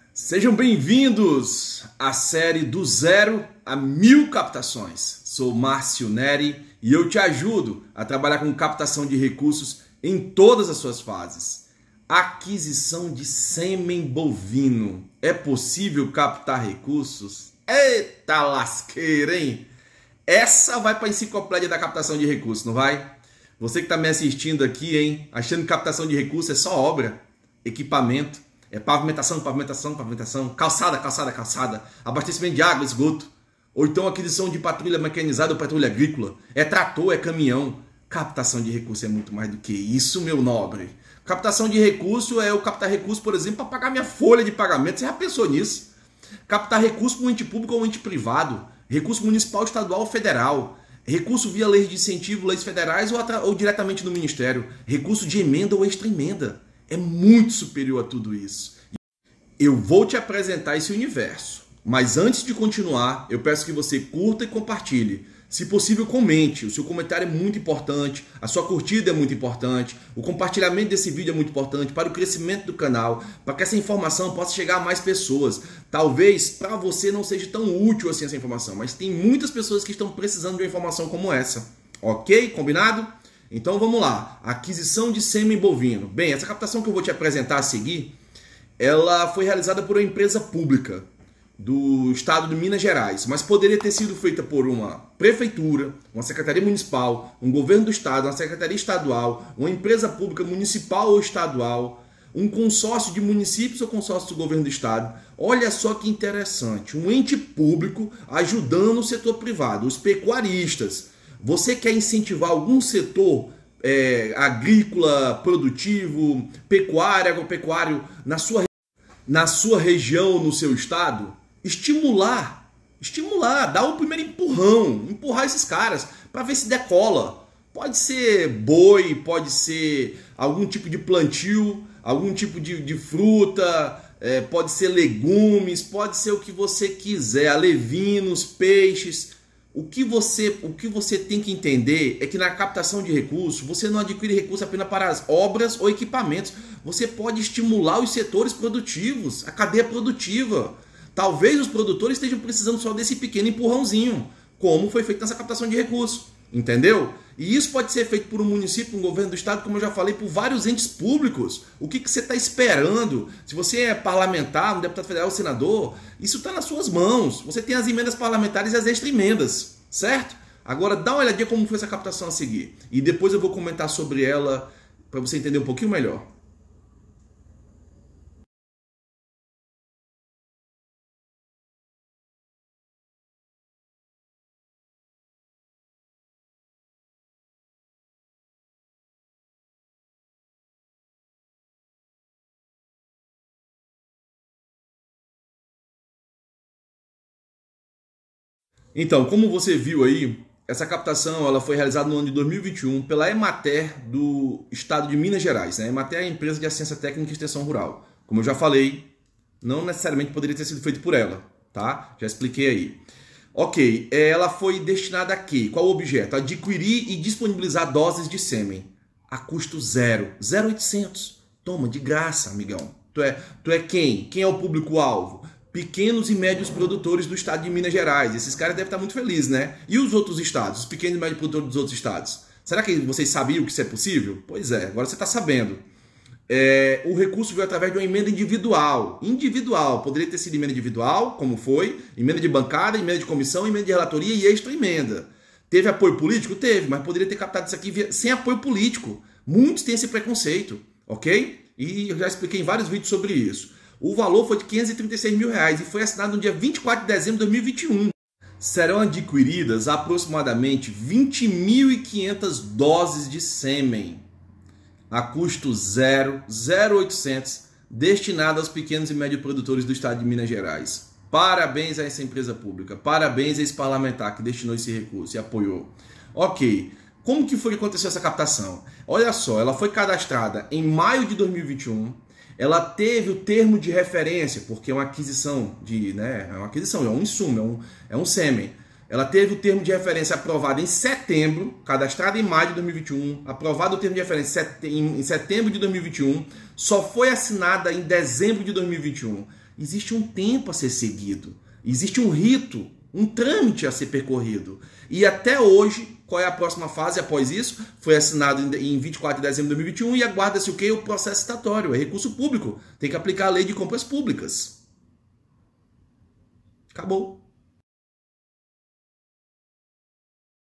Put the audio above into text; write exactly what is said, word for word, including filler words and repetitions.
Sejam bem-vindos à série do zero a mil captações. Sou Márcio Neri e eu te ajudo a trabalhar com captação de recursos em todas as suas fases. Aquisição de sêmen bovino. É possível captar recursos? Eita lasqueira, hein? Essa vai para a enciclopédia da captação de recursos, não vai? Você que está me assistindo aqui, hein? Achando que captação de recursos é só obra, equipamento. É pavimentação, pavimentação, pavimentação, calçada, calçada, calçada, abastecimento de água, esgoto. Ou então aquisição de patrulha mecanizada ou patrulha agrícola. É trator, é caminhão. Captação de recurso é muito mais do que isso, meu nobre. Captação de recurso é eu captar recurso, por exemplo, para pagar minha folha de pagamento. Você já pensou nisso? Captar recurso para um ente público ou um ente privado. Recurso municipal, estadual ou federal. Recurso via leis de incentivo, leis federais ou, ou diretamente no Ministério. Recurso de emenda ou extra-emenda. É muito superior a tudo isso. Eu vou te apresentar esse universo. Mas antes de continuar, eu peço que você curta e compartilhe. Se possível, comente. O seu comentário é muito importante. A sua curtida é muito importante. O compartilhamento desse vídeo é muito importante para o crescimento do canal, para que essa informação possa chegar a mais pessoas. Talvez para você não seja tão útil assim essa informação, mas tem muitas pessoas que estão precisando de uma informação como essa. Ok? Combinado? Então vamos lá, aquisição de sêmen bovino. Bem, essa captação que eu vou te apresentar a seguir, ela foi realizada por uma empresa pública do estado de Minas Gerais, mas poderia ter sido feita por uma prefeitura, uma secretaria municipal, um governo do estado, uma secretaria estadual, uma empresa pública municipal ou estadual, um consórcio de municípios ou consórcio do governo do estado. Olha só que interessante, um ente público ajudando o setor privado, os pecuaristas. Você quer incentivar algum setor é, agrícola, produtivo, pecuário, agropecuário na sua, na sua região, no seu estado? Estimular, estimular, dar o primeiro empurrão, empurrar esses caras para ver se decola. Pode ser boi, pode ser algum tipo de plantio, algum tipo de, de fruta, é, pode ser legumes, pode ser o que você quiser, alevinos, peixes. O que, você, o que você tem que entender é que na captação de recursos, você não adquire recursos apenas para as obras ou equipamentos. Você pode estimular os setores produtivos, a cadeia produtiva. Talvez os produtores estejam precisando só desse pequeno empurrãozinho, como foi feito nessa captação de recursos. Entendeu? E isso pode ser feito por um município, um governo do estado, como eu já falei, por vários entes públicos. O que, que você está esperando? Se você é parlamentar, um deputado federal, um senador, isso está nas suas mãos. Você tem as emendas parlamentares e as extra-emendas, certo? Agora dá uma olhadinha como foi essa captação a seguir. E depois eu vou comentar sobre ela para você entender um pouquinho melhor. Então, como você viu aí, essa captação ela foi realizada no ano de dois mil e vinte e um pela Emater do estado de Minas Gerais. Né? A Emater é a empresa de assistência técnica e extensão rural. Como eu já falei, não necessariamente poderia ter sido feito por ela, tá? Já expliquei aí. Ok, ela foi destinada a quê? Qual o objeto? Adquirir e disponibilizar doses de sêmen a custo zero, zero vírgula oitocentos. Toma, de graça, amigão. Tu é, tu é quem? Quem é o público-alvo? Pequenos e médios produtores do estado de Minas Gerais. Esses caras devem estar muito felizes, né? E os outros estados? Os pequenos e médios produtores dos outros estados? Será que vocês sabiam que isso é possível? Pois é, agora você está sabendo. É, o recurso veio através de uma emenda individual. Individual. Poderia ter sido emenda individual, como foi. Emenda de bancada, emenda de comissão, emenda de relatoria e extra emenda. Teve apoio político? Teve, mas poderia ter captado isso aqui via, sem apoio político. Muitos têm esse preconceito, ok? E eu já expliquei em vários vídeos sobre isso. O valor foi de quinhentos e trinta e seis mil reais e foi assinado no dia vinte e quatro de dezembro de dois mil e vinte e um. Serão adquiridas aproximadamente vinte mil e quinhentas doses de sêmen a custo zero, zero vírgula oitocentos, destinadas aos pequenos e médios produtores do estado de Minas Gerais. Parabéns a essa empresa pública, parabéns a esse parlamentar que destinou esse recurso e apoiou. Ok, como que foi que aconteceu essa captação? Olha só, ela foi cadastrada em maio de dois mil e vinte e um. Ela teve o termo de referência, porque é uma aquisição de, né, é uma aquisição, é um insumo, é um, é um sêmen. Ela teve o termo de referência aprovado em setembro, cadastrada em maio de dois mil e vinte e um, aprovado o termo de referência em setembro de dois mil e vinte e um, só foi assinada em dezembro de dois mil e vinte e um. existe um tempo a ser seguido, existe um rito, um trâmite a ser percorrido. E até hoje, qual é a próxima fase após isso? Foi assinado em vinte e quatro de dezembro de dois mil e vinte e um e aguarda-se o quê? O processo citatório, é recurso público. Tem que aplicar a lei de compras públicas. Acabou.